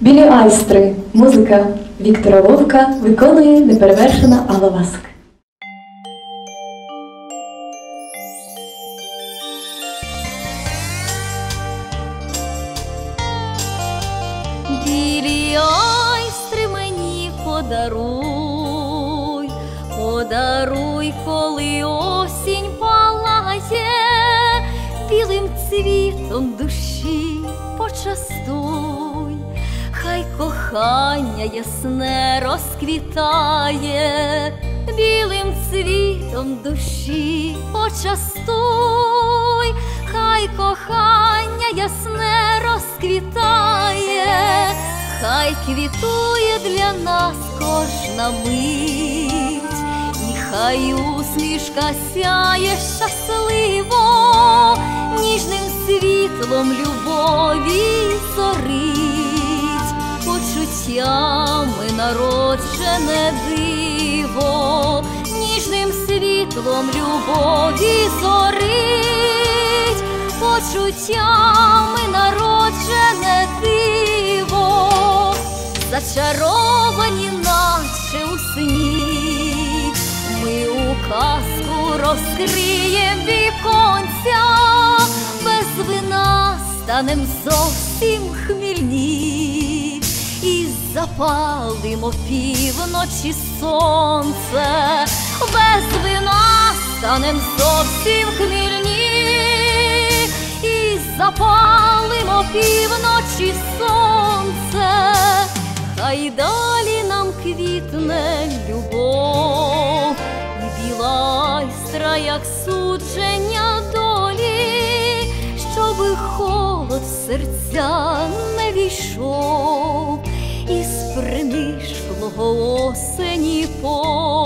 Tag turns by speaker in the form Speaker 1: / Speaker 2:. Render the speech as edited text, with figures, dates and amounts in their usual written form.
Speaker 1: Білі айстри. Музика Віктора Вовка виконує неперевершена Алла Васк.
Speaker 2: Білі айстри мені подаруй, подаруй, коли осінь палає, білим цвітом душі почастуй, хай кохання ясне розквітає, білим цвітом душі почастуй, хай кохання ясне розквітає, хай квітує для нас кожна мить, і хай усмішка сяє щасливо, ніжним світлом любові зорить, почуттями народжене диво, ніжним світлом любові зорить, почуттями народжене диво, зачаровані наче у сні, ми у казку розкриєм віконця, без вина станем зовсім хмільні, і запалимо півночі сонце, без вина станем зовсім хмільні, і запалимо півночі сонце, хай далі нам квітне любов, і біла айстра, як судження долі, щоби холод в серця не війшов, із принишклого осені полі.